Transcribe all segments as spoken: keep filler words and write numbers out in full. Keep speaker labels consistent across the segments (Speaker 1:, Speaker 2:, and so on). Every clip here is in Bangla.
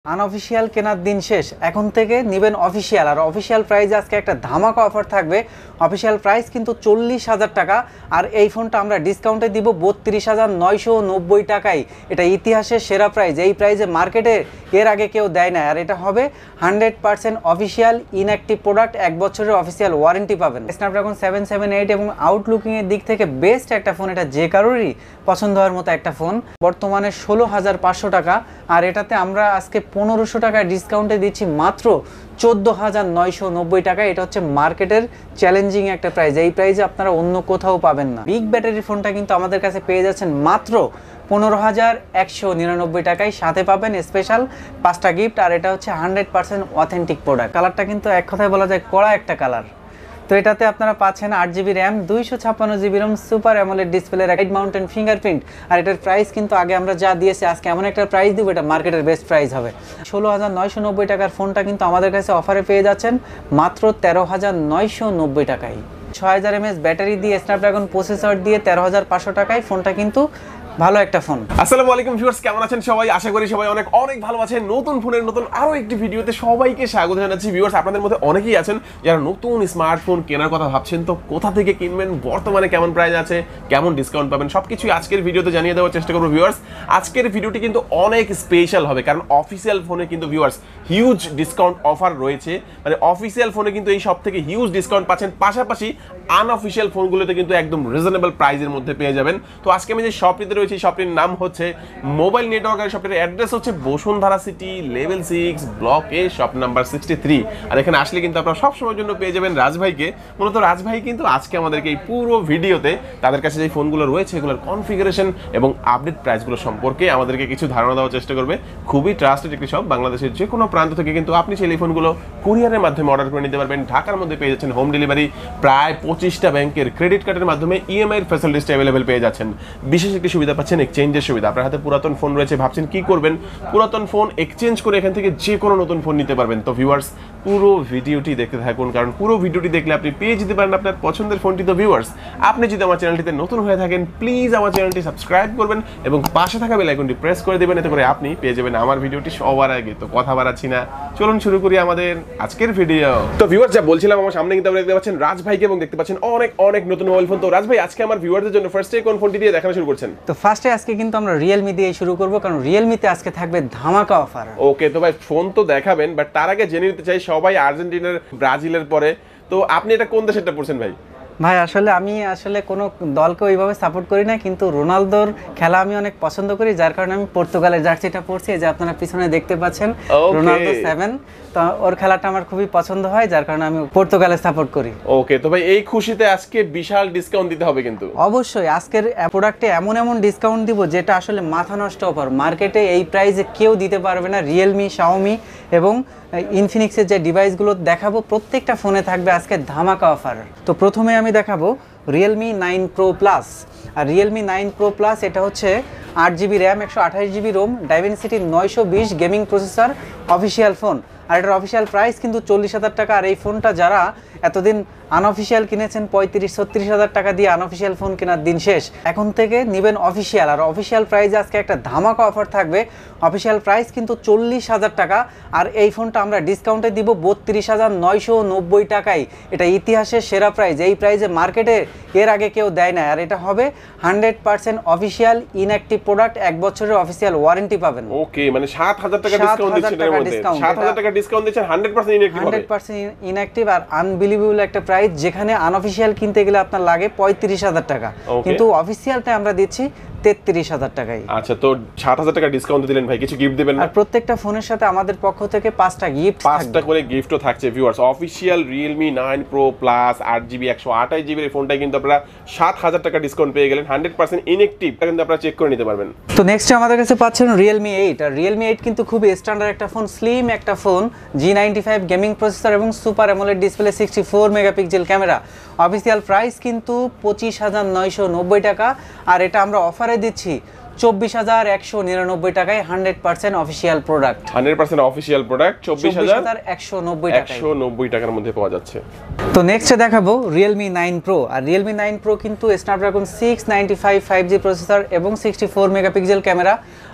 Speaker 1: আনঅফিশিয়াল কেনার দিন শেষ, এখন থেকে নেবেন অফিশিয়াল। আর অফিশিয়াল প্রাইসে আজকে একটা ধামাকা অফার থাকবে। অফিশিয়াল প্রাইস কিন্তু চল্লিশ হাজার টাকা, আর এই ফোনটা আমরা ডিসকাউন্টে দিব বত্রিশ হাজার নয়শো নব্বই টাকায়। এটা ইতিহাসের সেরা প্রাইস, এই প্রাইসে মার্কেটে এর আগে কেউ দেয় না। আর এটা হবে hundred percent official inactive product, এক বছরের অফিসিয়াল ওয়ারেন্টি পাবেন। স্ন্যাপড্রাগন সেভেন সেভেন এইট এবং আউটলুকিংয়ের দিক থেকে বেস্ট একটা ফোন, এটা যে কারোরই পছন্দ হওয়ার মতো একটা ফোন। বর্তমানে ষোলো হাজার পাঁচশো টাকা, আর এটাতে আমরা আজকে পনেরোশো টাকা ডিসকাউন্টে দিচ্ছি মাত্র চোদ্দ হাজার নয়শো নব্বই টাকা। এটা হচ্ছে মার্কেটের চ্যালেঞ্জিং একটা প্রাইস, এই প্রাইসে আপনারা অন্য কোথাও পাবেন না। বিগ ব্যাটারি ফোনটা কিন্তু আমাদের কাছে পেয়ে যাচ্ছেন মাত্র পনেরো হাজার একশো নিরানব্বই টাকায়, সাথে পাবেন স্পেশাল পাঁচটা গিফট। আর এটা হচ্ছে হান্ড্রেড পার্সেন্ট অথেন্টিক প্রোডাক্ট। কালারটা কিন্তু এক কথায় বলা যায় কড়া একটা কালার। তো এটাতে আপনারা পাচ্ছেন আট জিবি র্যাম, দুইশো ছাপ্পান্ন GB ROM, super AMOLED display, right mountain fingerprint. আর এটার প্রাইস কিন্তু আগে আমরা যা দিয়েছি, আজকে এমন একটা প্রাইস দিব এটা মার্কেটের বেস্ট প্রাইস হবে। ষোলো হাজার নয়শো নব্বই টাকার ফোনটা কিন্তু আমাদের কাছে অফারে পেয়ে যাচ্ছেন মাত্র তেরো হাজার নয়শো নব্বই টাকায়। ছয় হাজার এমএএচ ব্যাটারি দিয়ে স্ন্যাপড্রাগন প্রসেসর দিয়ে তেরো হাজার পাঁচশো টাকায় ফোনটা কিন্তু ভালো একটা ফোন।
Speaker 2: আসসালামু আলাইকুম ভিউয়ার্স, কেমন আছেন সবাই? আশা করি সবাই অনেক অনেক ভালো আছেন। নতুন ফোনের নতুন আরো একটি ভিডিওতে সবাইকে স্বাগত জানাচ্ছি। ভিউয়ার্স, আপনাদের মধ্যে অনেকেই আছেন যারা নতুন স্মার্টফোন কেনার কথা ভাবছেন, তো কোথা থেকে কিনবেন, বর্তমানে কেমন প্রাইস আছে, কেমন ডিসকাউন্ট পাবেন, সবকিছুই আজকের ভিডিওতে জানিয়ে দেওয়ার চেষ্টা করবো। ভিউয়ার্স, আজকের ভিডিওটি কিন্তু অনেক স্পেশাল হবে, কারণ অফিসিয়াল ফোনে কিন্তু ভিউয়ার্স হিউজ ডিসকাউন্ট অফার রয়েছে। মানে অফিসিয়াল ফোনে কিন্তু এই সব থেকে হিউজ ডিসকাউন্ট পাচ্ছেন, পাশাপাশি আনঅফিসিয়াল ফোনগুলোতে কিন্তু একদম রিজনেবল প্রাইসের মধ্যে পেয়ে যাবেন। তো আজকে আমি যে শপটিতে রয়েছে, শপটির নাম হচ্ছে মোবাইল নেটওয়ার্ক, আর শপটির অ্যাড্রেস হচ্ছে Bashundhara city level six block A shop number sixty three. আর এখানে আসলে কিন্তু আপনারা সবসময়ের জন্য পেয়ে যাবেন রাজভাইকে। মূলত রাজভাই কিন্তু আজকে আমাদেরকে এই পুরো ভিডিওতে তাদের কাছে যে ফোনগুলো রয়েছে এগুলোর কনফিগারেশন এবং আপডেট প্রাইসগুলো সম্পর্কে আমাদেরকে কিছু ধারণা দেওয়ার চেষ্টা করবে। খুবই ট্রাস্টেড একটি শপ, বাংলাদেশের যে কোনো প্রান্ত থেকে কিন্তু আপনি সেই ফোনগুলো কুরিয়ারের মাধ্যমে অর্ডার করে নিতে পারবেন। ঢাকার মধ্যে পেয়ে যাচ্ছেন হোম ডেলিভারি, প্রায় পঁচিশটা ব্যাংকের ক্রেডিট কার্ডের মাধ্যমে ইএমআই এর ফ্যাসিলিটিস অ্যাভেলেবেল পেয়ে যাচ্ছেন। বিশেষ একটি সুবিধা পাচ্ছেন এক্সচেঞ্জের সুবিধা। আপনার হাতে পুরাতন ফোন রয়েছে, ভাবছেন কি করবেন, পুরাতন ফোন এক্সচেঞ্জ করে এখান থেকে যে কোনো নতুন ফোন নিতে পারবেন। তো ভিউয়ার্স, পুরো ভিডিওটি দেখতে থাকুন, কারণ পুরো ভিডিওটি দেখলে আপনি পেয়ে যেতে পারেন আপনার পছন্দের ফোনটি। তো ভিউয়ার্স, আপনি যদি আমার চ্যানেলটিতে নতুন হয়ে থাকেন, প্লিজ আমার চ্যানেলটি সাবস্ক্রাইব করবেন এবং পাশে থাকা বেল আইকনটি প্রেস করে দেবেন, এতে করে আপনি পেয়ে যাবেন আমার ভিডিওটি সবার আগে। তো কথা বাড়াচ্ছি না, চলুন শুরু করি আমাদের আজকের ভিডিও। তো ভিউয়ার্স, যা বলছিলাম, আমার সামনে কিন্তু আপনারা দেখতে পাচ্ছেন রাজভাইকে এবং দেখতে পাচ্ছেন অনেক অনেক নতুন মোবাইল ফোন। তো রাজভাই, আজকে আমার ভিউয়ারদের জন্য ফার্স্টে কোন ফোনটি দিয়ে দেখানো শুরু করছেন?
Speaker 1: তো ফার্স্টে আজকে কিন্তু আমরা রিয়েলমি দিয়ে শুরু করব, কারণ রিয়েলমিতে আজকে থাকবে ধামাকা অফার।
Speaker 2: ওকে, তো ভাই ফোন তো দেখাবেন, বাট তার আগে জেনে নিতে চাই, সবাই আর্জেন্টিনার ব্রাজিলের পরে, তো আপনি এটা কোন দেশেরটা পড়ছেন ভাই?
Speaker 1: ভাই আসলে আমি আসলে কোনো দলকে ওইভাবে সাপোর্ট করি না, কিন্তু রোনালদোর খেলা আমি অনেক পছন্দ করি, যার কারণে আমি পর্তুগালের জার্সিটা পরছি, যে আপনারা পিছনে দেখতে পাচ্ছেন রোনালদো সেভেন। তো ওর খেলাটা আমার খুবই পছন্দ হয়, যার কারণে আমি পর্তুগালের সাপোর্ট করি।
Speaker 2: ওকে, তো ভাই এই খুশিতে আজকে বিশাল ডিসকাউন্ট দিতে হবে কিন্তু।
Speaker 1: অবশ্যই আজকের প্রোডাক্টে এমন এমন ডিসকাউন্ট দিব যেটা আসলে মাথা নষ্ট অফার, মার্কেটে এই প্রাইসে কেউ দিতে পারবে না। রিয়েলমি, শাওমি এবং ইনফিনিক্সের যে ডিভাইসগুলো দেখাবো, প্রত্যেকটা ফোনে থাকবে আজকে ধামাকা অফার। তো প্রথমে আমি দেখাবো রিয়েলমি নাইন প্রো প্লাস। আর রিয়েলমি নাইন প্রো প্লাস এটা হচ্ছে আট জিবি র্যাম, একশো আঠাশ জিবি রোম, ডাইমেনসিটি নয়শো বিশ গেমিং প্রসেসর, অফিসিয়াল ফোন। আর এটার অফিসিয়াল প্রাইস কিন্তু চল্লিশ হাজার টাকা। আর এই ফোনটা যারা এতদিন আনঅফিসিয়াল কিনেছেন পঁয়ত্রিশ ছত্রিশ হাজার টাকা দিয়ে, আনঅফিসিয়াল ফোন কেনার দিন শেষ, এখন থেকে নেবেন অফিসিয়াল। আর অফিসিয়াল প্রাইসে আজকে একটা ধামাকা অফার থাকবে। অফিসিয়াল প্রাইস কিন্তু চল্লিশ হাজার টাকা, আর এই ফোনটা আমরা ডিসকাউন্টে দিব বত্রিশ হাজার নয়শো নব্বই টাকায়। এটা ইতিহাসের সেরা প্রাইস, এই প্রাইসে মার্কেটে এর আগে কেউ দেয় না। আর এটা হবে hundred percent official inactive product, এক বছরের অফিসিয়াল ওয়ারেন্টি পাবেন।
Speaker 2: ওকে, মানে সাত হাজার টাকা ডিসকাউন্ট দিচ্ছেন, এর মধ্যে সাত হাজার টাকা ডিসকাউন্ট দিচ্ছেন, হান্ড্রেড পার্সেন্ট ইনঅ্যাক্টিভ হবে।
Speaker 1: হান্ড্রেড পার্সেন্ট ইনঅ্যাক্টিভ আর আনবিলিভেবল একটা প্রাইস, যেখানে আনঅফিসিয়াল কিনতে গেলে আপনার লাগে পঁয়ত্রিশ হাজার টাকা, কিন্তু অফিসিয়ালটা আমরা দিচ্ছি তেত্রিশ হাজার টাকায়।
Speaker 2: আচ্ছা, তো সাত হাজার টাকা ডিসকাউন্ট দিলেন ভাই, কিছু গিফট দিবেন না?
Speaker 1: আর প্রত্যেকটা ফোনের সাথে আমাদের পক্ষ থেকে পাঁচটা গিফট,
Speaker 2: পাঁচটা করে গিফটও থাকছে। Viewers, official Realme nine pro plus আট জিবি একশো আঠাশ জিবির এই ফোনটাই কিন্তু আপনারা সাত হাজার টাকা ডিসকাউন্ট পেয়ে গেলেন, হান্ড্রেড পার্সেন্ট ইনঅ্যাক্টিভ, কিন্তু আপনারা চেক করে নিতে পারবেন।
Speaker 1: তো নেক্সট আমাদের কাছে পাচ্ছেন রিয়েলমি এইট। আর রিয়েলমি এইট কিন্তু খুবই স্ট্যান্ডার্ড একটা ফোন, স্লিম একটা phone, G ninety five gaming processor এবং super AMOLED display, sixty four megapixel camera. Official price কিন্তু পঁচিশ হাজার নয়শো নব্বই টাকা, আর এটা আমরা অফারে দিচ্ছি চব্বিশ হাজার একশো নিরানব্বই টাকায়। Hundred percent official product,
Speaker 2: hundred percent official product চব্বিশ হাজার
Speaker 1: একশো নব্বই
Speaker 2: একশো নব্বই টাকার মধ্যে পাওয়া যাচ্ছে।
Speaker 1: তো নেক্সটে দেখাবো রিয়েলমি নাইন প্রো। আর রিয়েলমি নাইন প্রো কিন্তু Snapdragon six ninety five five G processor এবং সিক্সটি ফোর মেগাপিক্সেল ক্যামেরা।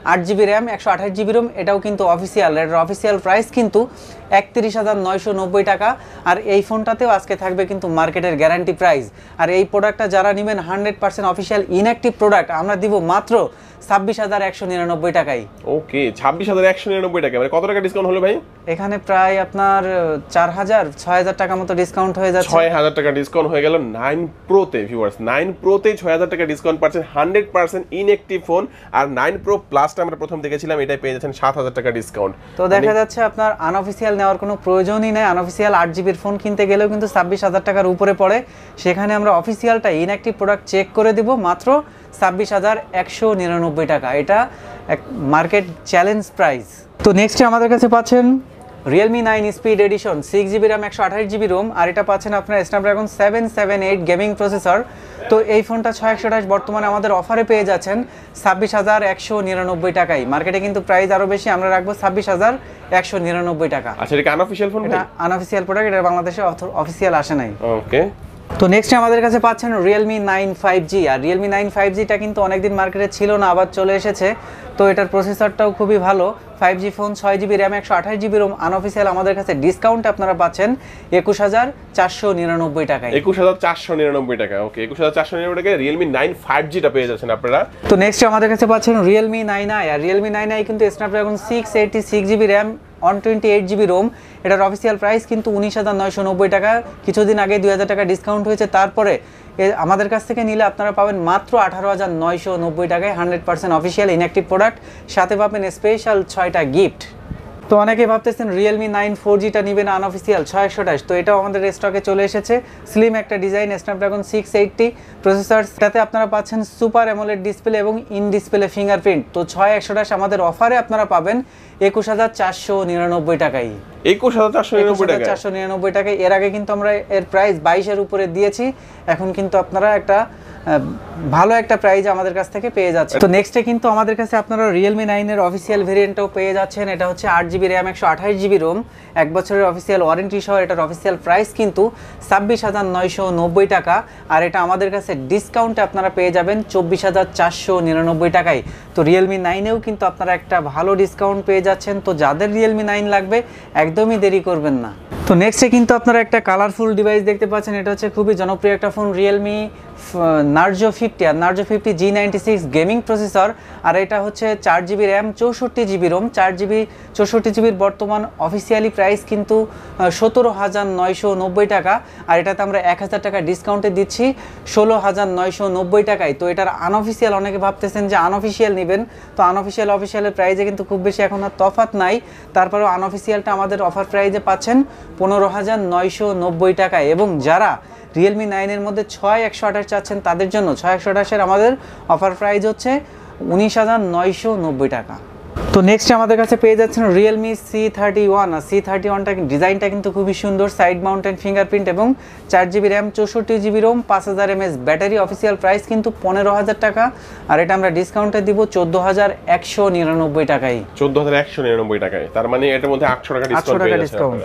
Speaker 1: আট জিবি র্যাম একশো আঠাশ জিবি রোম, এটাও কিন্তু অফিসিয়াল। এটার অফিসিয়াল প্রাইস কিন্তু একত্রিশ হাজার নয়শো নব্বই টাকা। আর এই ফোনটাতেও আজকে থাকবে কিন্তু মার্কেটের গ্যারান্টি প্রাইস। আর এই প্রোডাক্টটা যারা নেবেন hundred percent official inactive product আমরা দিব মাত্র ছাব্বিশ হাজার একশো নিরানব্বই টাকায়।
Speaker 2: ওকে, ছাব্বিশ হাজার একশো নিরানব্বই টাকা, মানে কত টাকা ডিসকাউন্ট হলো ভাই?
Speaker 1: এখানে প্রায় আপনার চার হাজার ছয় হাজার টাকা মতো ডিসকাউন্ট হয়ে যাচ্ছে।
Speaker 2: ছয় হাজার টাকা ডিসকাউন্ট হয়ে গেল নাইন প্রোতে। ভিউয়ার্স, নাইন প্রোতে ছয় হাজার টাকা ডিসকাউন্ট পাচ্ছেন, হান্ড্রেড পার্সেন্ট ইনঅ্যাক্টিভ ফোন। আর নাইন প্রো প্লাসটা আমরা প্রথম দেখেছিলাম, এটাই পেয়ে যাচ্ছেন সাত হাজার টাকা ডিসকাউন্ট।
Speaker 1: তো দেখা যাচ্ছে আপনার আনঅফিসিয়াল নেওয়ার কোনো প্রয়োজনই নেই। আনঅফিসিয়াল আট জিবির ফোন কিনতে গেলেও কিন্তু ছাব্বিশ হাজার টাকার উপরে পড়ে, সেখানে আমরা অফিসিয়ালটা ইনঅ্যাক্টিভ প্রোডাক্ট চেক করে দিব মাত্র ছাব্বিশ হাজার একশো নিরানব্বই টাকা। এটা এক মার্কেট চ্যালেঞ্জ প্রাইস। তো নেক্সটে আমাদের কাছে পাচ্ছেন Realme nine speed edition, six GB RAM একশো আঠাশ জিবি রোম, আর এটা পাচ্ছেন আপনার Snapdragon seven seven eight gaming processor. তো এই ফোনটা ছয় একশো আঠাশ বর্তমানে আমাদের অফারে পেয়ে যাচ্ছেন ছাব্বিশ হাজার একশো নিরানব্বই টাকায়। মার্কেটে কিন্তু প্রাইস আরও বেশি, আমরা রাখবো ছাব্বিশ হাজার একশো নিরানব্বই টাকা।
Speaker 2: আচ্ছা, এটা আনঅফিসিয়াল ফোন?
Speaker 1: এটা আনঅফিসিয়াল প্রোডাক্ট, এটা বাংলাদেশে অফিসিয়াল আসে নাই।
Speaker 2: ওকে।
Speaker 1: তো নেক্সট আমাদের কাছে পাচ্ছেন রিয়েলমি নাইন ফাইভ জি। আর রিয়েলমি নাইন ফাইভ জিটা কিন্তু অনেকদিন মার্কেটে ছিল না, আবার চলে এসেছে। তো এটার প্রসেসরটাও খুবই ভালো, ফাইভ জি ফোন, ছয় জিবি র্যাম একশো আঠাশ জিবি রোম। আনঅফিসিয়াল আমাদের কাছে ডিসকাউন্ট আপনারা পাচ্ছেন একুশ হাজার চারশো নিরানব্বই টাকায়।
Speaker 2: একুশ হাজার চারশো নিরানব্বই টাকা। ওকে, একুশ হাজার চারশো নিরানব্বই টাকায় রিয়েলমি নাইন ফাইভ জিটা পেয়ে যাচ্ছেন আপনারা।
Speaker 1: তো নেক্সট আমাদের কাছে পাচ্ছেন রিয়েলমি নাইন আই। আর রিয়েলমি নাইন আই কিন্তু Snapdragon six eighty six GB RAM one twenty eight GB ROM. এটার অফিসিয়াল প্রাইস কিন্তু উনিশ হাজার নয়শো নব্বই টাকা। কিছুদিন আগে দুই হাজার টাকা ডিসকাউন্ট হয়েছে, তারপরে আমাদের কাছ থেকে নিলে আপনারা পাবেন মাত্র আঠারো হাজার নয়শো নব্বই টাকায়, hundred percent official inactive product, সাথে পাবেন স্পেশাল ছয়টা গিফট। তো অনেকে ভাবতেছেন রিয়েলমি নাইন ফোর জিটা নেবেন আনঅফিসিয়াল ছয় একশো আঠাশ, তো এটাও আমাদের স্টকে চলে এসেছে। স্লিম একটা design, Snapdragon six eighty processor, সাথে আপনারা পাচ্ছেন সুপার অ্যামোলেড ডিসপ্লে এবং ইন ডিসপ্লে ফিঙ্গারপ্রিন্ট। তো ছয় একশো আঠাশ আমাদের অফারে আপনারা পাবেন একুশ হাজার চারশো নিরানব্বই টাকায়।
Speaker 2: একুশ হাজার চারশো নিরানব্বই টাকা
Speaker 1: চারশো নিরানব্বই টাকায়। এর আগে কিন্তু আমরা এর প্রাইস বাইশের উপরে দিয়েছি, এখন কিন্তু আপনারা একটা ভালো একটা প্রাইস আমাদের কাছ থেকে পেয়ে যাচ্ছে। তো নেক্সটে কিন্তু আমাদের কাছে আপনারা রিয়েলমি নাইনের অফিসিয়াল ভেরিয়েন্টটাও পেয়ে যাচ্ছেন। এটা হচ্ছে আট জিবি র্যাম একশো আঠাশ জিবি রোম, এক বছরের অফিসিয়াল ওয়ারেন্টি সহ। এটার অফিসিয়াল প্রাইস কিন্তু ছাব্বিশ হাজার নয়শো নব্বই টাকা, আর এটা আমাদের কাছে ডিসকাউন্টে আপনারা পেয়ে যাবেন চব্বিশ হাজার চারশো নিরানব্বই টাকায়। তো রিয়েলমি নাইনেও কিন্তু আপনারা একটা ভালো ডিসকাউন্ট পেয়ে যাচ্ছেন। তো যাদের রিয়েলমি নাইন লাগবে একদমই দেরি করবেন না। তো নেক্সটে কিন্তু আপনারা একটা কালারফুল ডিভাইস দেখতে পাচ্ছেন। এটা হচ্ছে খুবই জনপ্রিয় একটা ফোন, রিয়েলমি নার্জো ফিফটি। আর Narzo fifty G ninety six gaming processor, আর এটা হচ্ছে চার জিবি র্যাম চৌষট্টি জিবি রোম। চার জিবি চৌষট্টি জিবির বর্তমান অফিসিয়ালি প্রাইস কিন্তু সতেরো হাজার নয়শো নব্বই টাকা, আর এটাতে আমরা এক হাজার টাকা ডিসকাউন্টে দিচ্ছি ষোলো হাজার নয়শো নব্বই টাকায়। তো এটার আনঅফিসিয়াল, অনেকে ভাবতেছেন যে আনঅফিসিয়াল নেবেন, তো আনঅফিসিয়াল অফিসিয়ালের প্রাইসে কিন্তু খুব বেশি এখন আর তফাৎ নাই। তারপরেও আনঅফিসিয়ালটা আমাদের অফার প্রাইসে পাচ্ছেন পনেরো হাজার নয়শো নব্বই টাকায়। এবং যারা রিয়েলমি নাইনের মধ্যে ছয় একশো আঠাশ চাচ্ছেন তাদের জন্য ছয় একশো আঠাশের আমাদের অফার প্রাইস হচ্ছে উনিশ হাজার নয়শো নব্বই টাকা। তো নেক্সট আমাদের কাছে পেয়ে যাচ্ছেন রিয়েলমি সি থার্টি ওয়ান। আর সি থার্টি ওয়ানটা ডিজাইনটা কিন্তু খুবই সুন্দর, সাইড মাউন্টেন ফিঙ্গারপ্রিন্ট এবং চার জিবি র্যাম চৌষট্টি জিবি রোম, পাঁচ হাজার এমএস ব্যাটারি। অফিসিয়াল প্রাইস কিন্তু পনেরো হাজার টাকা, আর এটা আমরা ডিসকাউন্টে দিব চোদ্দ হাজার একশো নিরানব্বই টাকায়।
Speaker 2: চোদ্দ হাজার একশো নিরানব্বই টাকায়, তার মানে এটার মধ্যে আটশো টাকা ডিসকাউন্ট।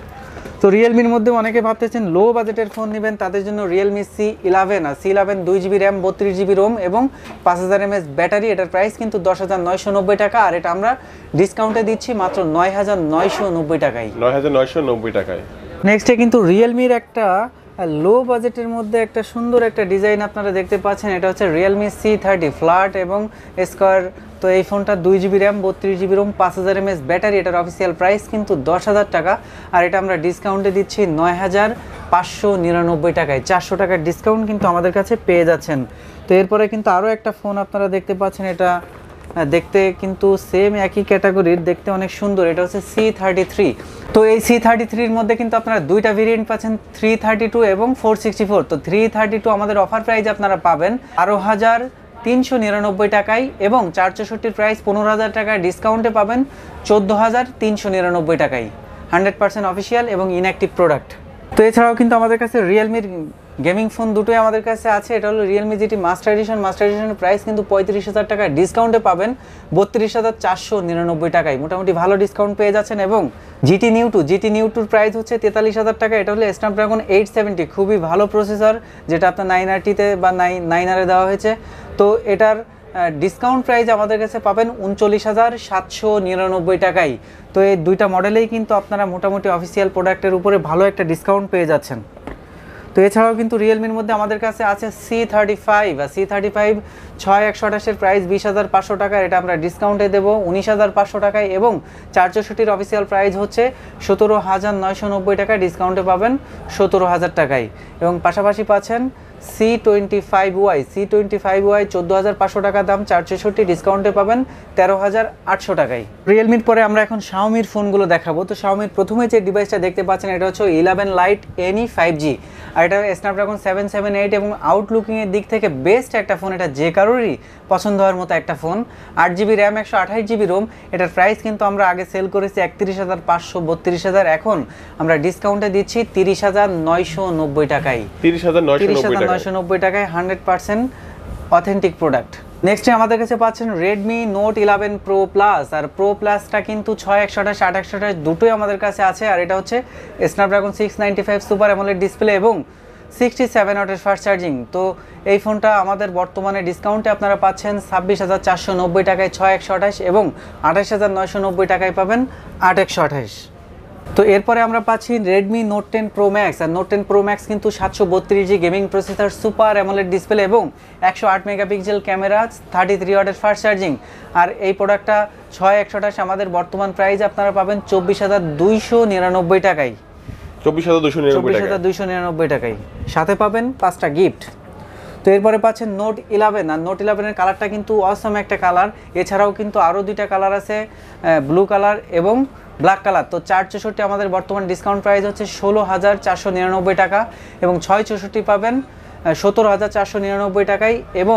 Speaker 1: তো রিয়েলমির মধ্যে অনেকে ভাবতেছেন লো বাজেটের ফোন নেবেন, তাদের জন্য রিয়েলমি সি ইলেভেন। আর সি ইলেভেন দুই জিবি র্যাম বত্রিশ জিবি রোম এবং পাঁচ হাজার এমএস ব্যাটারি। এটার প্রাইস কিন্তু দশ হাজার নয়শো নব্বই টাকা, আর এটা আমরা ডিসকাউন্টে দিচ্ছি মাত্র নয় হাজার নয়শো নব্বই টাকায়।
Speaker 2: নয় হাজার নয়শো নব্বই টাকায়।
Speaker 1: নেক্সটে কিন্তু রিয়েলমির একটা লো বাজেটের মধ্যে একটা সুন্দর একটা ডিজাইন আপনারা দেখতে পাচ্ছেন। এটা হচ্ছে রিয়েলমি সি থার্টি ফ্ল্যাট এবং স্কোয়ার। তো এই ফোনটা দুই জিবি র্যাম বত্রিশ জিবি রোম, পাঁচ হাজার এমএস ব্যাটারি। এটার অফিসিয়াল প্রাইস কিন্তু দশ হাজার টাকা, আর এটা আমরা ডিসকাউন্টে দিচ্ছি নয় হাজার পাঁচশো নিরানব্বই টাকায়। চারশো টাকার ডিসকাউন্ট কিন্তু আমাদের কাছে পেয়ে যাচ্ছেন। তো এরপরে কিন্তু আরও একটা ফোন আপনারা দেখতে পাচ্ছেন, এটা দেখতে কিন্তু সেম একই ক্যাটাগরির, দেখতে অনেক সুন্দর। এটা হচ্ছে সি থার্টি থ্রি। তো এই সি থার্টি থ্রির মধ্যে কিন্তু আপনারা দুইটা ভেরিয়েন্ট পাচ্ছেন, থ্রি থার্টি টু এবং ফোর সিক্সটি ফোর। তো থ্রি থার্টি টু আমাদের অফার প্রাইস আপনারা পাবেন বারো হাজার তিনশো নিরানব্বই টাকায়, এবং চার চৌষট্টির প্রাইস পনেরো হাজার টাকায় ডিসকাউন্টে পাবেন চোদ্দো হাজার তিনশো নিরানব্বই টাকায়। হান্ড্রেড পার্সেন্ট অফিসিয়াল এবং ইনঅ্যাক্টিভ প্রোডাক্ট। তো এছাড়াও কিন্তু আমাদের কাছে রিয়েলমির গেমিং ফোন দুটোই আমাদের কাছে আছে। এটা হলো Realme GT master edition. Master এডিশনের প্রাইস কিন্তু পঁয়ত্রিশ হাজার টাকা, ডিসকাউন্টে পাবেন বত্রিশ হাজার চারশো নিরানব্বই টাকায়। মোটামুটি ভালো ডিসকাউন্ট পেয়ে যাচ্ছেন। এবং GT Neo two GT Neo টুর প্রাইস হচ্ছে তেতাল্লিশ হাজার টাকা। এটা হলো স্ন্যাপড্রাগন এইট সেভেন্টি, খুবই ভালো প্রসেসর, যেটা আপনার নাইন আরটিতে বা নাইন নাইন আরে দেওয়া হয়েছে। তো এটার ডিসকাউন্ট প্রাইস আমাদের কাছে পাবেন উনচল্লিশ হাজার সাতশো নিরানব্বই টাকায়। তো এই দুইটা মডেলেই কিন্তু আপনারা মোটামুটি অফিসিয়াল প্রোডাক্টের উপরে ভালো একটা ডিসকাউন্ট পেয়ে যাচ্ছেন। তো এছাড়াও কিন্তু রিয়েলমির মধ্যে আমাদের কাছে আছে সি থার্টি ফাইভ আর সি থার্টি ফাইভ ছয় একশো আঠাশের প্রাইস বিশ হাজার পাঁচশো টাকা, এটা আমরা ডিসকাউন্টে দেবো উনিশ হাজার পাঁচশো টাকায় এবং চার চৌষট্টির অফিসিয়াল প্রাইস হচ্ছে সতেরো হাজার নয়শো নব্বই টাকায়, ডিসকাউন্টে পাবেন সতেরো হাজার টাকায়। এবং পাশাপাশি পাচ্ছেন C twenty five Y C twenty five Y চোদ্দো হাজার পাঁচশো টাকা দাম, চার চৌষট্টি ডিসকাউন্টে পাবেন তেরো হাজার আটশো টাকায়। রিয়েলমির পরে আমরা এখন শাওমির ফোনগুলো দেখাবো। তো শাওমির প্রথমে যে ডিভাইসটা দেখতে পাচ্ছেন এটা হচ্ছে eleven lite NE five G, আর এটা স্ন্যাপড্রাগন সেভেন সেভেন এইট এবং আউটলুকিংয়ের দিক থেকে বেস্ট একটা ফোন, এটা যে কারোরই পছন্দ হওয়ার মতো একটা ফোন। আট জিবি র্যাম একশো আঠাশ জিবি রোম, এটার প্রাইস কিন্তু আমরা আগে সেল করেছি একত্রিশ হাজার পাঁচশো বত্রিশ হাজার, এখন আমরা ডিসকাউন্টে দিচ্ছি তিরিশ হাজার নয়শো নব্বই টাকায়
Speaker 2: তিরিশ হাজার
Speaker 1: নয়শো নব্বই টাকায় হান্ড্রেড পার্সেন্ট অথেন্টিক প্রোডাক্ট। নেক্সটে আমাদের কাছে পাচ্ছেন Redmi Note eleven Pro plus, আর প্রো প্লাসটা কিন্তু ছয় একশো আঠাশ আট একশো আঠাশ দুটোই আমাদের কাছে আছে, আর এটা হচ্ছে Snapdragon six ninety five super AMOLED display এবং সিক্সটি সেভেন ওয়াটের ফাস্ট চার্জিং। তো এই ফোনটা আমাদের বর্তমানে ডিসকাউন্টে আপনারা পাচ্ছেন ছাব্বিশ হাজার চারশো নব্বই টাকায় ছয় একশো আঠাশ এবং আঠাশ হাজার নয়শো নব্বই টাকায় পাবেন আট একশো আঠাশ। তো এরপরে আমরা পাচ্ছি Redmi Note ten Pro Max, আর নোট টেন প্রো ম্যাক্স কিন্তু সাতশো বত্রিশ G gaming processor super AMOLED display এবং একশো আট মেগাপিক্সেল ক্যামেরা থার্টি থ্রি ওয়াটের ফাস্ট চার্জিং। আর এই প্রোডাক্টটা ছয় একশো আঠাশ আমাদের বর্তমান প্রাইস আপনারা পাবেন চব্বিশ হাজার দুইশো নিরানব্বই টাকায়
Speaker 2: চব্বিশ হাজার
Speaker 1: দুইশো নিরানব্বই টাকায়, সাথে পাবেন পাঁচটা গিফট। তো এরপরে পাচ্ছেন নোট ইলেভেন, আর নোট ইলেভেনের কালারটা কিন্তু অসম একটা কালার, এছাড়াও কিন্তু আরও দুইটা কালার আছে, ব্লু কালার এবং ব্ল্যাক কালার। তো চার চৌষট্টি আমাদের বর্তমান ডিসকাউন্ট প্রাইস হচ্ছে ষোলো হাজার চারশো নিরানব্বই টাকা এবং ছয় চৌষট্টি পাবেন সতেরো হাজার চারশো নিরানব্বই টাকায় এবং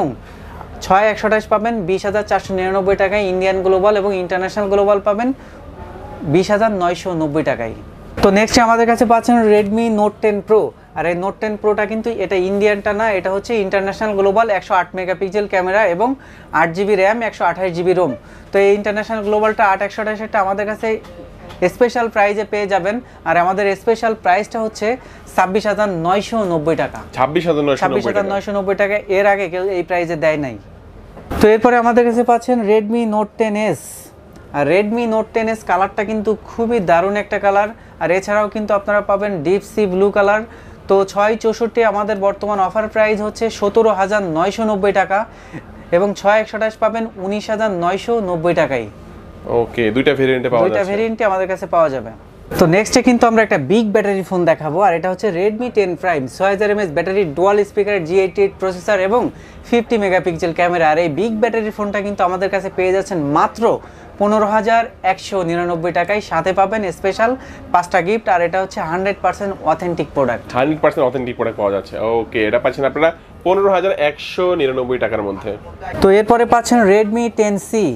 Speaker 1: ছয় একশো আঠাশ পাবেন বিশ হাজার চারশো নিরানব্বই টাকায়, ইন্ডিয়ান গ্লোবাল এবং ইন্টারন্যাশনাল গ্লোবাল পাবেন বিশ হাজার নয়শো নব্বই টাকায়। তো নেক্সট আমাদের কাছে পাচ্ছেন রেডমি নোট টেন প্রো, আর এই নোট টেন প্রোটা কিন্তু এটা ইন্ডিয়ানটা না, এটা হচ্ছে ইন্টারন্যাশনাল গ্লোবাল একশো আট মেগাপিক্সেল ক্যামেরা এবং আট জিবি র্যাম একশো আঠাশ জিবি রোম। তো এই ইন্টারন্যাশনাল গ্লোবালটা আট একশো আঠাশটা আমাদের কাছে স্পেশাল প্রাইজে পেয়ে যাবেন, আর আমাদের স্পেশাল প্রাইসটা হচ্ছে ছাব্বিশ হাজার নয়শো নব্বই টাকা
Speaker 2: ছাব্বিশ হাজার
Speaker 1: নয়শো নব্বই টাকা, এর আগে কেউ এই প্রাইজে দেয় নাই। তো এরপরে আমাদের কাছে পাচ্ছেন রেডমি নোট টেন এস, আর রেডমি নোট টেন এস কালারটা কিন্তু খুবই দারুণ একটা কালার, আর এছাড়াও কিন্তু আপনারা পাবেন ডিপ সি ব্লু কালার। তো ছয় চৌষট্টি আমাদের বর্তমান অফার প্রাইস হচ্ছে সতেরো হাজার নয়শো নব্বই টাকা এবং ছয় একশো আঠাশ পাবেন উনিশ হাজার নয়শো নব্বই টাকায়।
Speaker 2: ওকে, দুইটা ভেরিয়েন্টে পাওয়া যাচ্ছে,
Speaker 1: দুইটা ভেরিয়েন্টে আমাদের কাছে পাওয়া যাবে। তো নেক্সটে কিন্তু আমরা একটা বিগ ব্যাটারি ফোন দেখাবো, আর এটা হচ্ছে রেডমি টেন প্রাইম, ছয় হাজার mAh battery, dual speaker, G eighty eight processor এবং ফিফটি মেগাপিক্সেল ক্যামেরা। আর এই বিগ ব্যাটারি ফোনটা কিন্তু আমাদের কাছে পেয়ে যাচ্ছেন মাত্র পনেরো হাজার একশো নিরানব্বই টাকায়, সাথে পাবেন স্পেশাল পাঁচটা গিফট, আর এটা হচ্ছে hundred percent authentic product
Speaker 2: hundred percent authentic product পাওয়া যাচ্ছে। ওকে, এটা পাচ্ছেন আপনারা পনেরো হাজার একশো নিরানব্বই টাকার মধ্যে।
Speaker 1: তো এরপরে পাচ্ছেন রেডমি টেন সি,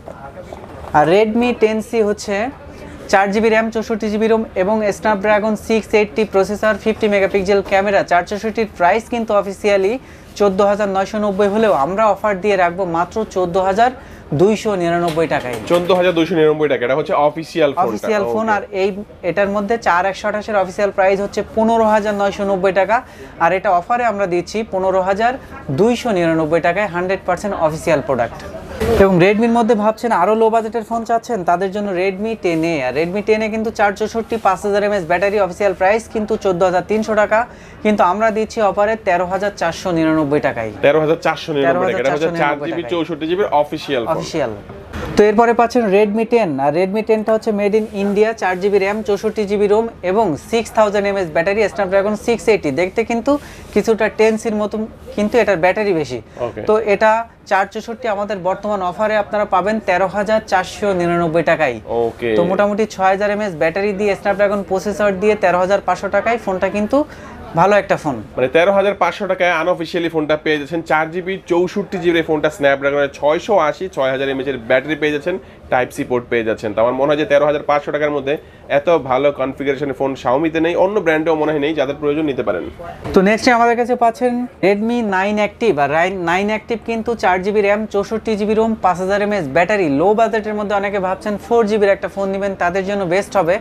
Speaker 1: আর রেডমি টেন সি হচ্ছে চার জিবি র্যাম চৌষট্টি জিবি রোম এবং Snapdragon six eighty processor, fifty megapixel camera. চার চৌষট্টির প্রাইস কিন্তু অফিসিয়ালি চোদ্দো হাজার নয়শো নব্বই হলেও আমরা অফার দিয়ে রাখবো মাত্র চোদ্দো হাজার দুইশো নিরানব্বই টাকায়
Speaker 2: চোদ্দো হাজার দুইশো নিরানব্বই টাকা, এটা হচ্ছে অফিসিয়াল ফোন
Speaker 1: অফিসিয়াল ফোন। আর এই এটার মধ্যে চার একশো আঠাশের অফিসিয়াল প্রাইস হচ্ছে পনেরো হাজার নয়শো নব্বই টাকা, আর এটা অফারে আমরা দিচ্ছি পনেরো হাজার দুইশো নিরানব্বই টাকায়, হান্ড্রেড পার্সেন্ট অফিসিয়াল প্রোডাক্ট। এবং রেডমির মধ্যে ভাবছেন আরও লো বাজেটের ফোন চাচ্ছেন, তাদের জন্য রেডমি টেন এ, আর রেডমি টেন এ কিন্তু চার চৌষট্টি পাঁচ হাজার এমএএইচ ব্যাটারি, অফিসিয়াল প্রাইস কিন্তু চোদ্দো হাজার তিনশো টাকা, কিন্তু আমরা দিচ্ছি অফারে তেরো হাজার চারশো নিরানব্বই টাকায়
Speaker 2: তেরো হাজার চারশো নিরানব্বই টাকা, এটা হচ্ছে চার জিবি চৌষট্টি জিবি অফিসিয়াল
Speaker 1: অফিসিয়াল। তো এরপরে পাচ্ছেন রেডমি টেন, আর রেডমি টেনটা হচ্ছে মেড ইন ইন্ডিয়া, চার জিবি র্যাম চৌষট্টি জিবি রোম এবং six thousand mAh battery, Snapdragon six eighty. দেখতে কিন্তু কিছুটা টেন সির মতো, কিন্তু এটার ব্যাটারি বেশি। তো এটা চার চৌষট্টি আমাদের বর্তমান অফারে আপনারা পাবেন তেরো হাজার চারশো নিরানব্বই টাকায়। তো মোটামুটি ছয় হাজার এমএএইচ ব্যাটারি দিয়ে স্ন্যাপড্রাগন প্রসেসর দিয়ে তেরো হাজার পাঁচশো টাকায় ফোনটা কিন্তু ভালো একটা ফোন,
Speaker 2: মানে তেরো হাজার পাঁচশো টাকায় আনঅফিসিয়ালি ফোনটা পেয়ে যাচ্ছেন। চার জিবি চৌষট্টি জিবি ফোনটা স্ন্যাপড্রাগনের ছয়শো আশি, ছয় হাজার এমএএইচ এর ব্যাটারি পেয়ে যাচ্ছেন, টাইপ সি পোর্ট পেয়ে যাচ্ছেন। তো আমার মনে হয় যে তেরো হাজার পাঁচশো টাকার মধ্যে এত ভালো কনফিগারেশনের ফোন শাওমিতে নেই, অন্য ব্র্যান্ডেও মনে হয় নেই, যাদের প্রয়োজন নিতে পারেন।
Speaker 1: তো নেক্সটে আমাদের কাছে পাচ্ছেন রেডমি নাইন অ্যাক্টিভ, আর নাইন অ্যাক্টিভ কিন্তু চার জিবি র্যাম চৌষট্টি জিবি রোম পাঁচ হাজার এমএএইচ ব্যাটারি, লো বাজেটের মধ্যে অনেকে ভাবছেন ফোর জিবির একটা ফোন নেবেন, তাদের জন্য বেস্ট হবে।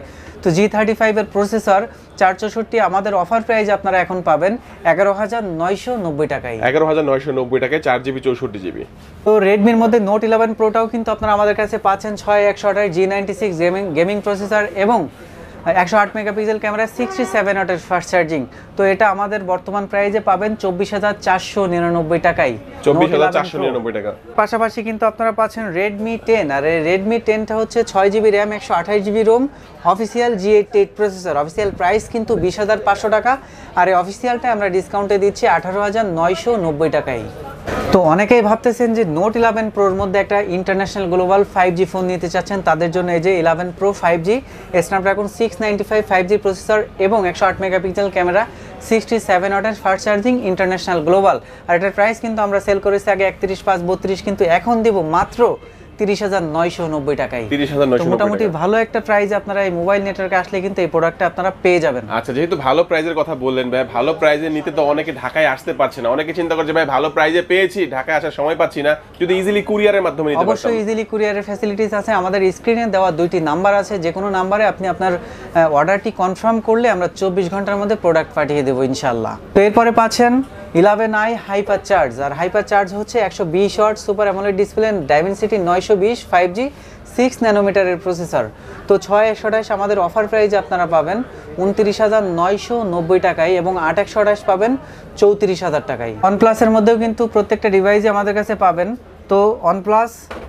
Speaker 1: তো জি থার্টি ফাইভ এর প্রসেসর চার চৌষট্টি আমাদের অফার প্রাইস আপনারা এখন পাবেন এগারো হাজার নয়শো নব্বই টাকায়।
Speaker 2: এগারো হাজার নয়শো নব্বই টাকায় চার জিবি চৌষট্টি জিবি।
Speaker 1: তো রেডমির মধ্যে নোট ইলেভেন প্রোটাও কিন্তু আপনারা আমাদের কাছে পাচ্ছেন ছয় একশো আঠাশ G ninety six gaming gaming processor এবং একশো আট মেগাপিক্সেল ক্যামেরা সিক্সটি সেভেন ওয়াটের ফাস্ট চার্জিং। তো এটা আমাদের বর্তমান প্রাইসে পাবেন চব্বিশ হাজার চারশো নিরানব্বই টাকায়,
Speaker 2: চব্বিশ হাজার চারশো নিরানব্বই টাকা।
Speaker 1: পাশাপাশি কিন্তু আপনারা পাচ্ছেন রেডমি টেন, আর রেডমি টেনটা হচ্ছে ছয় জিবি র্যাম একশো আঠাশ GB ROM official G eight eight processor. Official price কিন্তু বিশ হাজার পাঁচশো টাকা, আর এই অফিসিয়ালটা আমরা ডিসকাউন্টে দিচ্ছি আঠারো হাজার নয়শো নব্বই টাকায়। তো অনেকেই ভাবতেছেন যে নোট ইলেভেন প্রোর মধ্যে একটা international global five G phone নিতে চাচ্ছেন, তাদের জন্য এই যে eleven Pro five G Snapdragon six ninety five five G processor এবং একশো আট মেগাপিক্সেল ক্যামেরা সিক্সটি সেভেন ওয়াটের ফাস্ট চার্জিং ইন্টারন্যাশনাল গ্লোবাল। আর এটার প্রাইস কিন্তু আমরা সেল করেছি আগে একত্রিশ পাঁচ বত্রিশ, কিন্তু এখন দিব মাত্র তিরিশ হাজার নয়শো নব্বই টাকায়। মোটামুটি ভালো একটা প্রাইস আপনারা এই মোবাইল নেটওয়ার্কে আসলে কিন্তু এই প্রোডাক্টটা আপনারা পেয়ে যাবেন।
Speaker 2: আচ্ছা, যেহেতু ভালো প্রাইজের কথা বললেন ভাই, ভালো প্রাইজে নিতে তো অনেকে ঢাকায় আসতে পারছে না, অনেকে চিন্তা করছে ভাই ভালো প্রাইজে পেয়েছি ঢাকায় আসার সময় পাচ্ছি না, যদি ইজিলি কুরিয়ারের মাধ্যমে নিতে পারতাম।
Speaker 1: অবশ্যই ইজিলি কুরিয়ারের ফ্যাসিলিটিস আছে, আমাদের স্ক্রিনে দেওয়া দুইটি নাম্বার আছে, যে কোনো নাম্বারে আপনি আপনার অর্ডারটি কনফার্ম করলে আমরা চব্বিশ ঘন্টার মধ্যে প্রোডাক্ট পাঠিয়ে দেবো ইনশাল্লাহ। তো এরপরে পাচ্ছেন ইলেভেন আই হাইপার চার্জ, আর হাইপার চার্জ হচ্ছে একশো বিশ watt super AMOLED display Dimensity নয়শো বিশ ফাইভ জি সিক্স ন্যানোমিটারের প্রসেসর। তো ছয় একশো আঠাশ আমাদের অফার প্রাইজে আপনারা পাবেন উনত্রিশ হাজার নয়শো নব্বই টাকায় এবং আট একশো আঠাশ পাবেন চৌত্রিশ হাজার টাকায়। ওয়ানপ্লাসের মধ্যেও কিন্তু প্রত্যেকটা ডিভাইসে আমাদের কাছে পাবেন। তো ওয়ানপ্লাস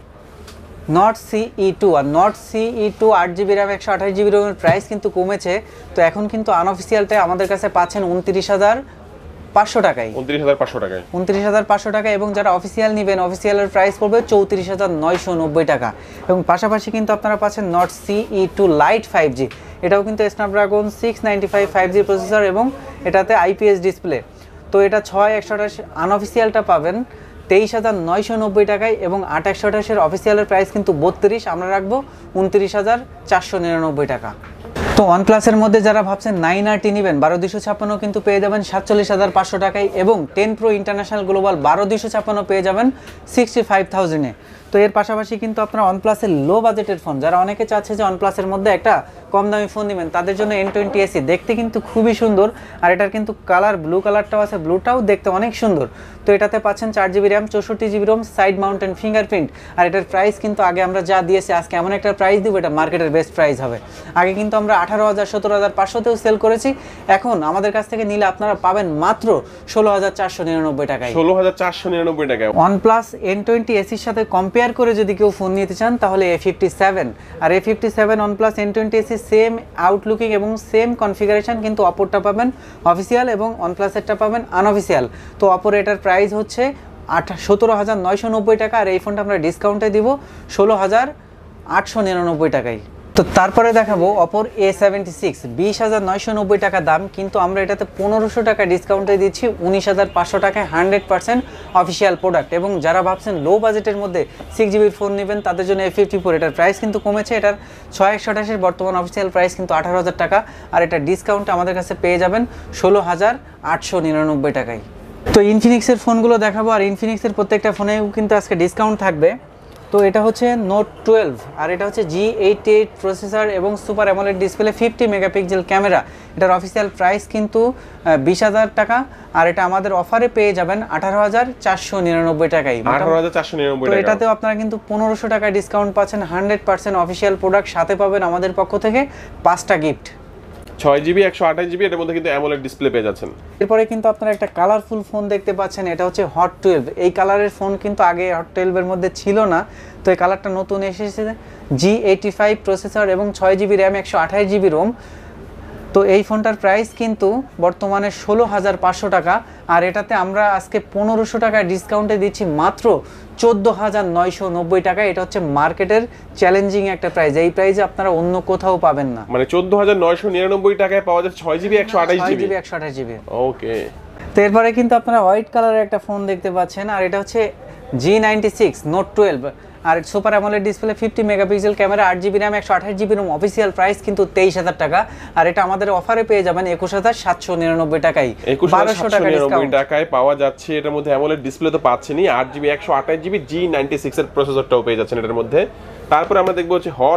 Speaker 1: নট সিই টু আর নট সিই টু আট জিবি র্যাম একশো আঠাশ জিবি র্যামের প্রাইস কিন্তু কমেছে, তো এখন কিন্তু আনঅফিসিয়ালটাই আমাদের কাছে পাচ্ছেন উনত্রিশ হাজার পাঁচশো টাকায়,
Speaker 2: উনত্রিশ হাজার পাঁচশো টাকায়
Speaker 1: উনত্রিশ হাজার পাঁচশো টাকা, এবং যারা অফিসিয়াল নেবেন অফিসিয়ালের প্রাইস পড়বে চৌত্রিশ হাজার নয়শো নব্বই টাকা। এবং পাশাপাশি কিন্তু আপনারা পাচ্ছেন not CE two light five G, এটাও কিন্তু Snapdragon six ninety five five G processor এবং এটাতে আইপিএস ডিসপ্লে। তো এটা ছয় একশো আঠাশ আনঅফিসিয়ালটা পাবেন তেইশ হাজার নয়শো নব্বই টাকায় এবং আট একশো আঠাশের অফিসিয়ালের প্রাইস কিন্তু বত্রিশ, আমরা রাখবো উনত্রিশ হাজার চারশো নিরানব্বই টাকা। তো ওয়ানপ্লাসের মধ্যে যারা ভাবছেন নাইন আর টি নেবেন বারো দুশো ছাপ্পান্ন কিন্তু পেয়ে যাবেন সাতচল্লিশ হাজার পাঁচশো টাকায়, এবং টেন প্রো ইন্টারন্যাশনাল গ্লোবাল বারো দুশো ছাপ্পান্ন পেয়ে যাবেন সিক্সটি ফাইভ থাউজেন্ডে। তো এর পাশাপাশি কিন্তু আপনারা ওয়ানপ্লাসের লো বাজেটের ফোন, যারা অনেকে চাচ্ছে যে ওয়ানপ্লাসের মধ্যে একটা কম দামি ফোন নেবেন, তাদের জন্য এন টোয়েন্টি এসি দেখতে কিন্তু খুবই সুন্দর, আর এটার কিন্তু কালার ব্লু কালারটাও আছে, ব্লুটাও দেখতে অনেক সুন্দর। তো এটাতে পাচ্ছেন চার জিবি র্যাম চৌষট্টি GB ROM side mountain fingerprint, আর এটার প্রাইস কিন্তু আগে আমরা যা দিয়েছি আজকে এমন একটা প্রাইস দিব এটা মার্কেটের বেস্ট প্রাইস হবে। আগে কিন্তু আমরা আঠারো হাজার সতেরো হাজার পাঁচশোতেও সেল করেছি, এখন আমাদের কাছ থেকে নিলে আপনারা পাবেন মাত্র ষোলো হাজার চারশো নিরানব্বই টাকায়।
Speaker 2: ষোলো হাজার চারশো নিরানব্বই টাকায়
Speaker 1: ওয়ানপ্লাস এন টোয়েন্টি এসির সাথে কম্পেয়ার করে যদি কেউ ফোন নিতে চান তাহলে এ ফিফটি সেভেন, আর A fifty seven OnePlus N twenty SE same outlooking এবং সেম কনফিগারেশন, কিন্তু অপরটা পাবেন অফিসিয়াল এবং ওয়ানপ্লাসেরটা পাবেন আনঅফিসিয়াল। তো অপর এটার প্রাইস হচ্ছে আট সতেরো হাজার নয়শো নব্বই টাকা, আর এই ফোনটা আমরা ডিসকাউন্টে দিব ষোলো হাজার আটশো নিরানব্বই টাকায়। তো তারপরে দেখাবো অপর এ সেভেন্টি সিক্স, বিশ হাজার নয়শো নব্বই টাকা দাম, কিন্তু আমরা এটাতে পনেরোশো টাকা ডিসকাউন্টে দিচ্ছি উনিশ হাজার পাঁচশো টাকায় হান্ড্রেড পার্সেন্ট অফিসিয়াল প্রোডাক্ট। এবং যারা ভাবছেন লো বাজেটের মধ্যে সিক্স জিবির ফোন নেবেন তাদের জন্য এ ফিফটি ফোর, এটার প্রাইস কিন্তু কমেছে, এটার ছয় একশো আঠাশের বর্তমান অফিসিয়াল প্রাইস কিন্তু আঠারো হাজার টাকা, আর এটা ডিসকাউন্টে আমাদের কাছে পেয়ে যাবেন ষোলো হাজার আটশো নিরানব্বই টাকায়। তো ইনফিনিক্সের ফোনগুলো দেখাবো, আর ইনফিনিক্সের প্রত্যেকটা ফোনেও কিন্তু আজকে ডিসকাউন্ট থাকবে। তো এটা হচ্ছে নোট টুয়েলভ, আর এটা হচ্ছে জি এইট এইট প্রসেসর এবং super AMOLED display fifty megapixel camera, এটার অফিসিয়াল প্রাইস কিন্তু বিশ হাজার টাকা, আর এটা আমাদের অফারে পেয়ে যাবেন আঠারো হাজার চারশো নিরানব্বই টাকায়।
Speaker 2: আঠারো হাজার চারশো নিরানব্বই
Speaker 1: তো
Speaker 2: টাকা।
Speaker 1: এটাতেও আপনারা কিন্তু পনেরোশো টাকা ডিসকাউন্ট পাচ্ছেন, হান্ড্রেড পার্সেন্ট অফিসিয়াল প্রোডাক্ট, সাথে পাবেন আমাদের পক্ষ থেকে পাঁচটা গিফট।
Speaker 2: ছয় জিবি একশো আঠাশ জিবি এর মধ্যে কিন্তু অ্যামোলেড ডিসপ্লে পেয়ে যাচ্ছেন।
Speaker 1: এরপরে কিন্তু আপনারা একটা কালারফুল ফোন দেখতে পাচ্ছেন, এটা হচ্ছে হট টুয়েলভ। এই কালারের ফোন কিন্তু আগে হট টুয়েলভ এর মধ্যে ছিল না, তো এই কালারটা নতুন এসেছে, জি এইটি ফাইভ প্রসেসর এবং ছয় জিবি র্যাম একশো আঠাশ জিবি রোম। তো এই ফোনটার প্রাইস কিন্তু বর্তমানে ষোলো হাজার পাঁচশো টাকা, আর এটাতে আমরা আজকে পনেরোশো টাকা ডিসকাউন্টে দিচ্ছি মাত্র চোদ্দো হাজার নয়শো নব্বই টাকা। এটা হচ্ছে মার্কেটের চ্যালেঞ্জিং একটা প্রাইস, এই প্রাইসে আপনারা অন্য কোথাও পাবেন না।
Speaker 2: মানে চোদ্দো হাজার নয়শো নিরানব্বই টাকায় পাওয়া যায় ছয় জিবি একশো আঠাশ জিবি
Speaker 1: একশো আঠাশ জিবি।
Speaker 2: ওকে।
Speaker 1: তো এরপরে কিন্তু আপনারা হোয়াইট কালারের একটা ফোন দেখতে পাচ্ছেন, আর এটা হচ্ছে G ninety six Note twelve, আর super AMOLED display fifty megapixel camera আট জিবি র্যাম একশো আঠাশ জিবি রোম, অফিসিয়াল প্রাইস কিন্তু তেইশ হাজার টাকা, আর এটা আমাদের অফারে পেয়ে যাবেন একুশ হাজার সাতশো নিরানব্বই টাকায়।
Speaker 2: বারোশো টাকা নিরানব্বই টাকায় পাওয়া যাচ্ছে। এটার মধ্যে অ্যামোলেড ডিসপ্লে তো পাচ্ছেনই, আট জিবি একশো আঠাশ জিবি জি নাইনটি সিক্স এর প্রসেসরটাও পেয়ে যাচ্ছেন এটার মধ্যে। তারপরে আমরা দেখবো হচ্ছে হট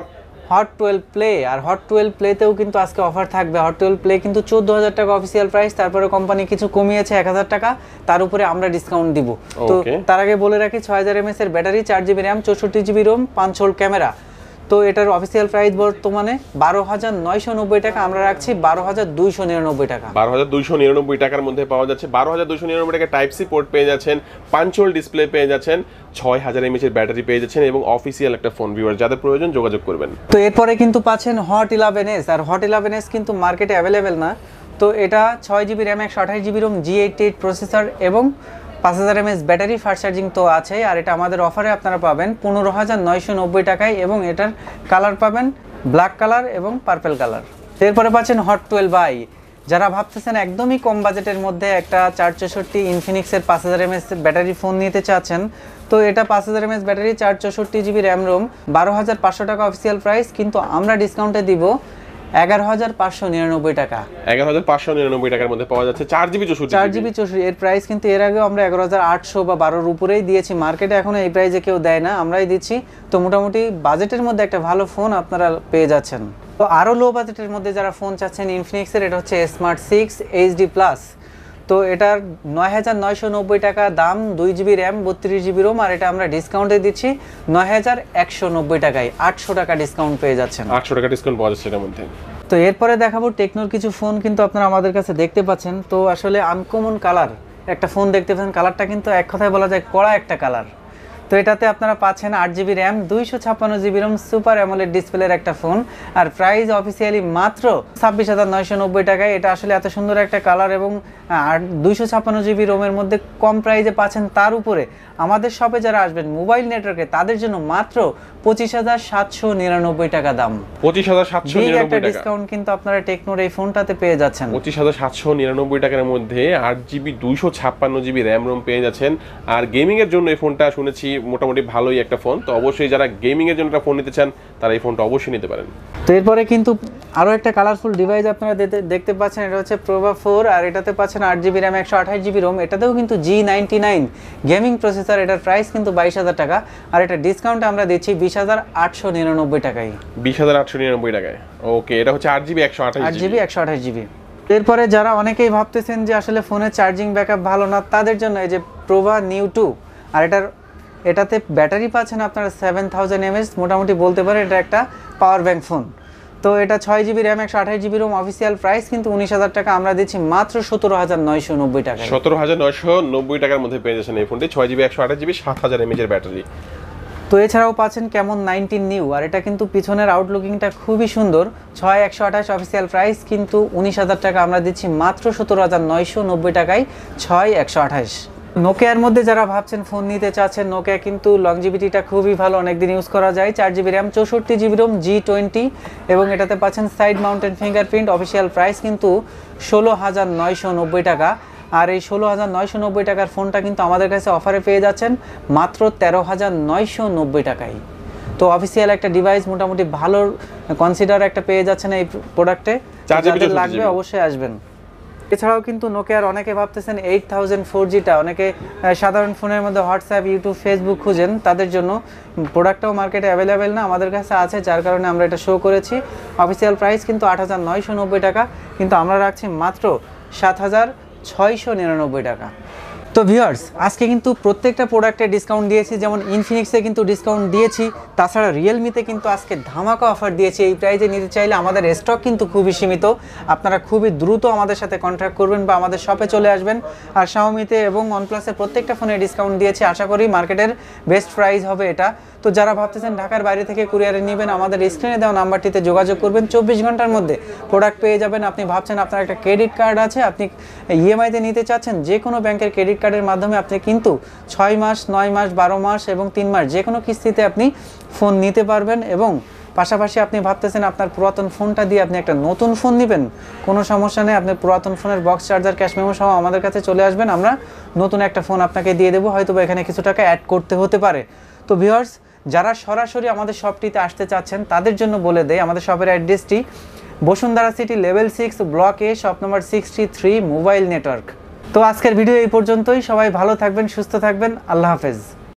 Speaker 1: হট টুয়েলভ প্লে, আর হট টুয়েলভ প্লেতেও কিন্তু আজকে অফার থাকবে। হট টুয়েলভ প্লে কিন্তু চোদ্দো হাজার টাকা অফিসিয়াল প্রাইস, তারপরে কোম্পানি কিছু কমিয়েছে এক হাজার টাকা, তার উপরে আমরা ডিসকাউন্ট দিব। তো তার আগে বলে রাখি ছয় হাজার এমএস এর ব্যাটারি, চার জিবি র্যাম, চৌষট্টি জিবি রোম, পাঁচ হোল ক্যামেরা। তো এটার অফিসিয়াল প্রাইস বর্তমানে বারো হাজার নয়শো নব্বই টাকা, আমরা রাখছি বারো হাজার দুইশো নিরানব্বই টাকা।
Speaker 2: বারো হাজার দুইশো নিরানব্বই টাকার মধ্যে পাওয়া যাচ্ছে। বারো হাজার দুইশো নিরানব্বই টাকা টাইপ সি পোর্ট পেয়ে যাচ্ছেন, পাঞ্চোল ডিসপ্লে পেয়ে যাচ্ছেন, ছয় হাজার এমএএইচ এর ব্যাটারি পেয়ে যাচ্ছেন এবং অফিসিয়াল একটা ফোন। ভিউয়ার যাদের প্রয়োজন যোগাযোগ করবেন।
Speaker 1: তো এরপরে কিন্তু পাচ্ছেন হট ইলেভেন এস, আর হট ইলেভেন এস কিন্তু মার্কেটে অ্যাভেলেবেল না। তো এটা ছয় জিবি র্যাম, একশো আঠাশ GB ROM, G eighty eight processor এবং পাঁচ হাজার এমএএইচ ব্যাটারি, ফাস্ট চার্জিং তো আছেই। আর এটা আমাদের অফারে আপনারা পাবেন পনেরো হাজার নয়শো নব্বই টাকায় এবং এটার কালার পাবেন ব্ল্যাক কালার এবং পার্পেল কালার। এরপরে পাচ্ছেন হট টুয়েলভ আই। যারা ভাবতেছেন একদমই কম বাজেটের মধ্যে একটা চার চৌষট্টি ইনফিনিক্সের পাঁচ হাজার এমএএইচ ব্যাটারি ফোন নিতে চাচ্ছেন, তো এটা পাঁচ হাজার এমএএইচ ব্যাটারি, চার চৌষট্টি জিবি র্যাম রোম, বারো হাজার পাঁচশো টাকা অফিসিয়াল প্রাইস, কিন্তু আমরা ডিসকাউন্টে দিব এগারো হাজার পাঁচশো নিরানব্বই টাকা।
Speaker 2: এগারো হাজার পাঁচশো নিরানব্বই টাকার মধ্যে পাওয়া যাচ্ছে চার জিবি চৌষট্টি
Speaker 1: চার জিবি চৌষট্টি। এর প্রাইস কিন্তু এর আগেও আমরা এগারো হাজার আটশো বা বারোর উপরেই দিয়েছি, মার্কেটে এখনো এই প্রাইসে কেউ দেয় না, আমরাই দিচ্ছি। তো মোটামুটি বাজেটের মধ্যে একটা ভালো ফোন আপনারা পেয়ে যাচ্ছেন। তো আরও লো বাজেটের মধ্যে যারা ফোন চাচ্ছেন ইনফিনিক্সের, এটা হচ্ছে স্মার্ট সিক্স এইচডি প্লাস। তো এটার নয় হাজার নয়শো নব্বই টাকা দাম, দুই জিবি র্যাম, বত্রিশ জিবি রোম, আর এটা আমরা ডিসকাউন্টে দিচ্ছি নয় হাজার একশো নব্বই টাকায়, আটশো টাকা ডিসকাউন্ট পেয়ে যাচ্ছেন।
Speaker 2: আটশো টাকা ডিসকাউন্ট পাওয়া যাচ্ছে এর মধ্যে।
Speaker 1: তো এরপরে দেখাবো টেকনোর কিছু ফোন, কিন্তু আপনারা আমাদের কাছে দেখতে পাচ্ছেন। তো আসলে আনকমন কালার একটা ফোন দেখতে পাচ্ছেন, কালারটা কিন্তু এক কথায় বলা যায় কড়া একটা কালার। তো এটাতে আপনারা পাচ্ছেন আট জিবি র্যাম, দুইশো ছাপ্পান্ন জিবি রোম, সুপার অ্যামোলেড ডিসপ্লের একটা ফোন, আর প্রাইস অফিসিয়ালি মাত্র ছাব্বিশ হাজার নয়শো নব্বই টাকায়। এটা আসলে এত সুন্দর একটা কালার এবং আর দুইশো ছাপ্পান্ন জিবি রোমের মধ্যে কম প্রাইসে পাচ্ছেন। তার উপরে আমাদের শপে যারা আসবেন মোবাইল নেটওয়ার্কে, তাদের জন্য মাত্র পঁচিশ হাজার সাতশো নিরানব্বই টাকা দাম।
Speaker 2: পঁচিশ হাজার সাতশো নিরানব্বই টাকা
Speaker 1: ডিসকাউন্ট কিন্তু আপনারা টেকনোর এই ফোনটাতে পেয়ে যাচ্ছেন।
Speaker 2: পঁচিশ হাজার সাতশো নিরানব্বই টাকার মধ্যে আট জিবি দুইশো ছাপ্পান্ন জিবি র্যাম রোম পেয়ে যাচ্ছেন। আর গেমিং এর জন্য এই ফোনটা শুনেছি মোটামুটি ভালোই একটা ফোন। তো অবশ্যই যারা গেমিং এর জন্য একটা ফোন নিতে চান তারা এই ফোনটা অবশ্যই নিতে পারেন।
Speaker 1: তো এরপরে কিন্তু আরও একটা কালারফুল ডিভাইস আপনারা দেখতে পাচ্ছেন, এটা হচ্ছে প্রোভা ফোর, আর এটাতে পাচ্ছেন আট জিবি র্যাম, একশো আঠাশ জিবি রোম, এটাতেও কিন্তু G ninety nine gaming processor. এটার প্রাইস কিন্তু বাইশ হাজার টাকা, আর এটা ডিসকাউন্টে আমরা দিচ্ছি বিশ হাজার আটশো নিরানব্বই টাকায়।
Speaker 2: বিশ হাজার আটশো নিরানব্বই টাকায়। ওকে, এটা হচ্ছে আট জিবি একশো আঠাশ
Speaker 1: আট জিবি একশো আঠাশ জিবি। এরপরে যারা অনেকেই ভাবতেছেন যে আসলে ফোনের চার্জিং ব্যাকআপ ভালো না, তাদের জন্য এই যে প্রোভা নিউ টু, আর এটার এটাতে ব্যাটারি পাচ্ছেন আপনারা সেভেন থাউজেন্ড এমএএইচ, মোটামুটি বলতে পারেন এটা একটা পাওয়ার ব্যাংক ফোন। তো এটা ছয় জিবি র্যাম, একশো আঠাশ জিবি রোম, অফিসিয়াল প্রাইস কিন্তু উনিশ হাজার টাকা, আমরা দিচ্ছি মাত্র সতেরো হাজার নয়শো নব্বই টাকা।
Speaker 2: সতেরো হাজার নয়শো নব্বই টাকার মধ্যে পেয়ে যাচ্ছেন এই ফোনটি, ছয় জিবি একশো আঠাশ জিবি, সাত হাজার এমএএইচ এর ব্যাটারি।
Speaker 1: তো এছাড়াও পাচ্ছেন কেমন নাইনটিন নিউ, আর এটা কিন্তু পিছনের আউটলুকিংটা খুবই সুন্দর। ছয় একশো আঠাশ অফিসিয়াল প্রাইস কিন্তু উনিশ হাজার টাকা, আমরা দিচ্ছি মাত্র সতেরো হাজার নয়শো নব্বই টাকায় ছয় একশো আঠাশ। নোকিয়ার মধ্যে যারা ভাবছেন ফোন নিতে চাচ্ছেন, নোকিয়া কিন্তু লংজিভিটিটা খুবই ভালো, অনেকদিন ইউজ করা যায়। চার জিবি র্যাম, চৌষট্টি জিবি রোম, জি টোয়েন্টি, এবং এটাতে পাচ্ছেন side mountain fingerprint. Official price কিন্তু ষোলো হাজার নয়শো নব্বই টাকা, আর এই ষোলো হাজার নয়শো নব্বই টাকার ফোনটা কিন্তু আমাদের কাছে অফারে পেয়ে যাচ্ছেন মাত্র তেরো হাজার নয়শো নব্বই টাকায়। তো অফিসিয়াল একটা ডিভাইস, মোটামুটি ভালো কনসিডার একটা পেয়ে যাচ্ছেন এই প্রোডাক্টে। যাদের লাগবে অবশ্যই আসবেন। এছাড়াও কিন্তু নোকিয়ার অনেকে ভাবতেছেন এইট থাউজেন্ড ফোর জিটা, অনেকে সাধারণ ফোনের মধ্যে হোয়াটসঅ্যাপ, ইউটিউব, ফেসবুক খুঁজেন, তাদের জন্য প্রোডাক্টটাও মার্কেটে অ্যাভেলেবেল না, আমাদের কাছে আছে, যার কারণে আমরা এটা শো করেছি। অফিসিয়াল প্রাইস কিন্তু আট হাজার নয়শো নব্বই টাকা, কিন্তু আমরা রাখছি মাত্র সাত হাজার ছয়শো নিরানব্বই টাকা। তো ভিউয়ার্স, আজকে কিন্তু প্রত্যেকটা প্রোডাক্টে ডিসকাউন্ট দিয়েছি, যেমন ইনফিনিক্সে কিন্তু ডিসকাউন্ট দিয়েছি, তাছাড়া রিয়েলমিতে কিন্তু আজকে ধামাকা অফার দিয়েছি। এই প্রাইসে নিতে চাইলে আমাদের স্টক কিন্তু খুবই সীমিত, আপনারা খুবই দ্রুত আমাদের সাথে কন্ট্যাক্ট করবেন বা আমাদের শপে চলে আসবেন। আর শাওমিতে এবং ওয়ানপ্লাসে প্রত্যেকটা ফোনে ডিসকাউন্ট দিয়েছি, আশা করি মার্কেটের বেস্ট প্রাইস হবে এটা। তো যারা ভাবতেছেন ঢাকার বাইরে থেকে কুরিয়ারে নেবেন, আমাদের স্ক্রিনে দেওয়া নাম্বারটিতে যোগাযোগ করবেন, চব্বিশ ঘন্টার মধ্যে প্রোডাক্ট পেয়ে যাবেন। আপনি ভাবছেন আপনার একটা ক্রেডিট কার্ড আছে, আপনি ইএমআইতে নিতে চাচ্ছেন, যে কোনো ব্যাংকের ক্রেডিট কার্ডের মাধ্যমে আপনি কিন্তু ছয় মাস, নয় মাস, বারো মাস এবং তিন মাস যে কোনো কিস্তিতে আপনি ফোন নিতে পারবেন। এবং পাশাপাশি আপনি ভাবতেছেন আপনার পুরাতন ফোনটা দিয়ে আপনি একটা নতুন ফোন নেবেন, কোনো সমস্যা নেই, আপনি পুরাতন ফোনের বক্স, চার্জার, ক্যাশ মেমো সহ আমাদের কাছে চলে আসবেন, আমরা নতুন একটা ফোন আপনাকে দিয়ে দেবো, হয়তো বা এখানে কিছু টাকা অ্যাড করতে হতে পারে। তো ভিউয়ার্স, যারা সরাসরি আমাদের শপটিতে আসতে চাচ্ছেন তাদের জন্য বলে দেয়, আমাদের শপের অ্যাড্রেসটি Bashundhara city, level six, block A, shop number sixty three, mobile network. তো আজকের ভিডিও এই পর্যন্তই, সবাই ভালো থাকবেন, সুস্থ থাকবেন, আল্লাহ হাফেজ।